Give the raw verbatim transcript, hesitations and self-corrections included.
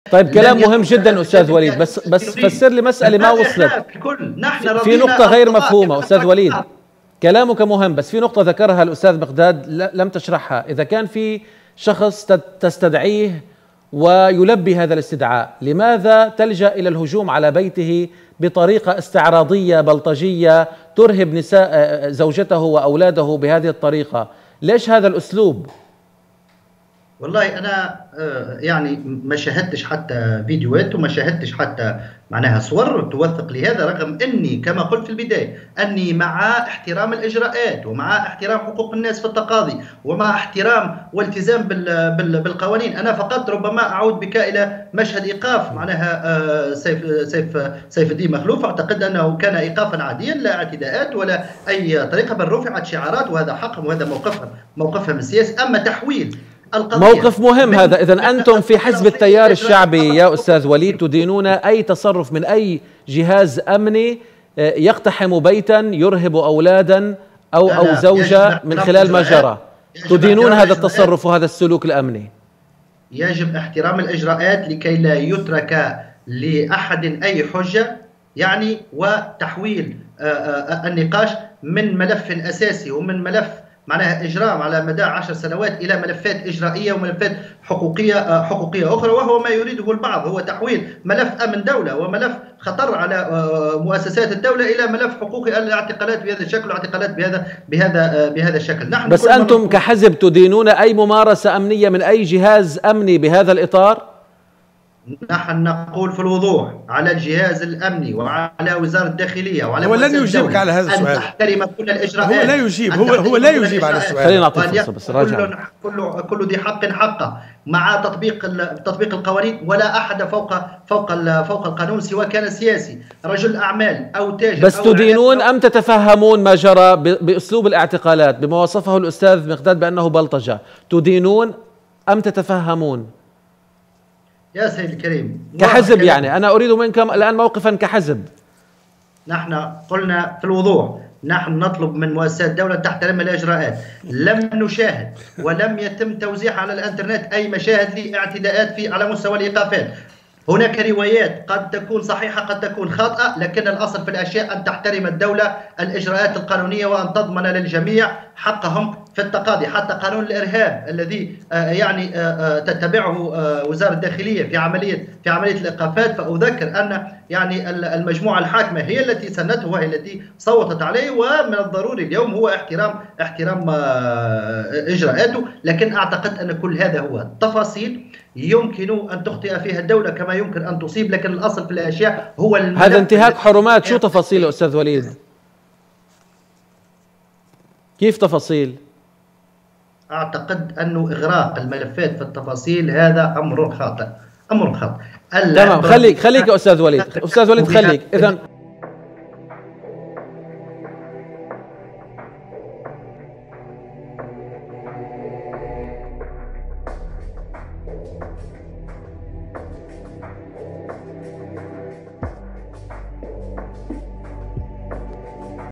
طيب كلام مهم جدا استاذ وليد، بس بس فسر لي مساله ما وصلت. في نقطه غير مفهومه استاذ وليد، كلامك مهم بس في نقطه ذكرها الاستاذ مقداد لم تشرحها. اذا كان في شخص تستدعيه ويلبي هذا الاستدعاء، لماذا تلجأ إلى الهجوم على بيته بطريقة استعراضية بلطجية ترهب نساء زوجته وأولاده بهذه الطريقة؟ ليش هذا الأسلوب؟ والله أنا يعني ما شاهدتش حتى فيديوهات وما شاهدتش حتى معناها صور توثق لهذا، رغم أني كما قلت في البداية أني مع احترام الإجراءات ومع احترام حقوق الناس في التقاضي ومع احترام والتزام بالقوانين. أنا فقط ربما أعود بك إلى مشهد إيقاف معناها سيف سيف سيف الدين مخلوف. أعتقد أنه كان إيقافا عاديا لا اعتداءات ولا أي طريقة، بل رفعت شعارات وهذا حقهم وهذا موقفهم موقفهم السياسي. أما تحويل موقف مهم هذا. إذن أنتم في حزب التيار الشعبي يا أستاذ وليد تدينون أي تصرف من أي جهاز أمني يقتحم بيتا يرهب أولادا أو أو زوجة من خلال ما جرى، تدينون هذا التصرف وهذا السلوك الأمني؟ يجب احترام الإجراءات لكي لا يترك لأحد أي حجة يعني، وتحويل النقاش من ملف أساسي ومن ملف معناها إجرام على مدى عشر سنوات إلى ملفات إجرائية وملفات حقوقية حقوقية أخرى، وهو ما يريده البعض، هو تحويل ملف أمن دولة وملف خطر على مؤسسات الدولة إلى ملف حقوقي، الاعتقالات بهذا الشكل واعتقالات بهذا بهذا بهذا الشكل. نحن بس أنتم كحزب تدينون أي ممارسة أمنية من أي جهاز أمني بهذا الإطار؟ نحن نقول في الوضوح على الجهاز الامني وعلى وزاره الداخليه وعلى هو لن يجيبك على هذا السؤال، ان تحترم كل الاجراءات. هو لا يجيب هو هو لا يجيب على السؤال. خلينا نعطي فرصه بس راجع. كل كل ذي حق حقه مع تطبيق تطبيق القوانين، ولا احد فوق فوق فوق القانون سواء كان سياسي رجل اعمال او تاجر. بس أو تدينون ام تتفهمون ما جرى باسلوب الاعتقالات بما وصفه الاستاذ مقداد بانه بلطجه؟ تدينون ام تتفهمون؟ يا سيد الكريم كحزب يعني أنا أريد منكم الآن موقفا كحزب. نحن قلنا في الوضوح نحن نطلب من مؤسسات الدولة تحترم الإجراءات. لم نشاهد ولم يتم توزيع على الانترنت أي مشاهد لاعتداءات في على مستوى الإيقافات. هناك روايات قد تكون صحيحة قد تكون خاطئة، لكن الأصل في الأشياء أن تحترم الدولة الإجراءات القانونية وأن تضمن للجميع حقهم في التقاضي. حتى قانون الإرهاب الذي يعني تتبعه وزارة الداخلية في عملية في عملية الإيقافات، فأذكر أن يعني المجموعة الحاكمة هي التي سنته وهي التي صوتت عليه، ومن الضروري اليوم هو احترام احترام إجراءاته. لكن أعتقد أن كل هذا هو تفاصيل يمكن أن تخطئ فيها الدولة كما يمكن أن تصيب، لكن الأصل في الأشياء هو هذا انتهاك حرمات. شو تفاصيل أستاذ وليد؟ كيف تفاصيل؟ أعتقد أنه إغراق الملفات في التفاصيل هذا أمر خاطئ، أمر خاطئ. تمام، خليك خليك يا أستاذ وليد، أستاذ وليد خليك إذا.